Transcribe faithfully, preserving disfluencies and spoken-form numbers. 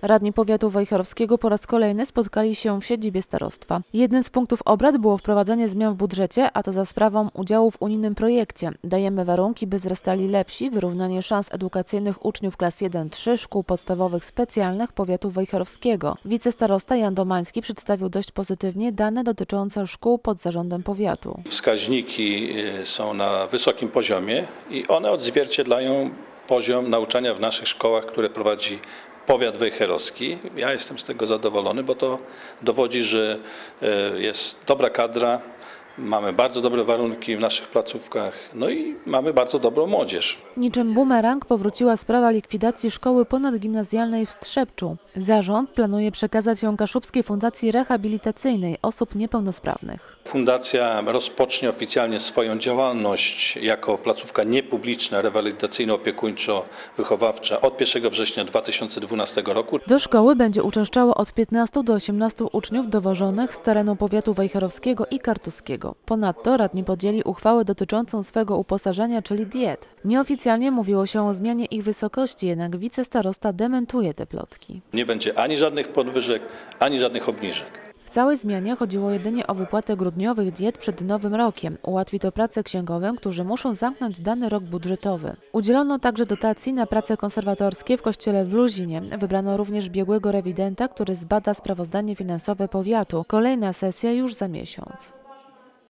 Radni powiatu wejherowskiego po raz kolejny spotkali się w siedzibie starostwa. Jednym z punktów obrad było wprowadzenie zmian w budżecie, a to za sprawą udziału w unijnym projekcie. Dajemy warunki, by wzrastali lepsi, wyrównanie szans edukacyjnych uczniów klas jeden trzy szkół podstawowych specjalnych powiatu wejherowskiego. Wicestarosta Jan Domański przedstawił dość pozytywnie dane dotyczące szkół pod zarządem powiatu. Wskaźniki są na wysokim poziomie i one odzwierciedlają poziom nauczania w naszych szkołach, które prowadzi powiat wejherowski. Ja jestem z tego zadowolony, bo to dowodzi, że jest dobra kadra, mamy bardzo dobre warunki w naszych placówkach, no i mamy bardzo dobrą młodzież. Niczym bumerang powróciła sprawa likwidacji szkoły ponadgimnazjalnej w Strzepczu. Zarząd planuje przekazać ją Kaszubskiej Fundacji Rehabilitacyjnej Osób Niepełnosprawnych. Fundacja rozpocznie oficjalnie swoją działalność jako placówka niepubliczna, rewalidacyjno-opiekuńczo-wychowawcza od pierwszego września dwa tysiące dwunastego roku. Do szkoły będzie uczęszczało od piętnastu do osiemnastu uczniów dowożonych z terenu powiatu wejherowskiego i kartuskiego. Ponadto radni podjęli uchwałę dotyczącą swego uposażenia, czyli diet. Nieoficjalnie mówiło się o zmianie ich wysokości, jednak wicestarosta dementuje te plotki. Nie będzie ani żadnych podwyżek, ani żadnych obniżek. W całej zmianie chodziło jedynie o wypłatę grudniowych diet przed Nowym Rokiem. Ułatwi to pracę księgowym, którzy muszą zamknąć dany rok budżetowy. Udzielono także dotacji na prace konserwatorskie w kościele w Luzinie. Wybrano również biegłego rewidenta, który zbada sprawozdanie finansowe powiatu. Kolejna sesja już za miesiąc.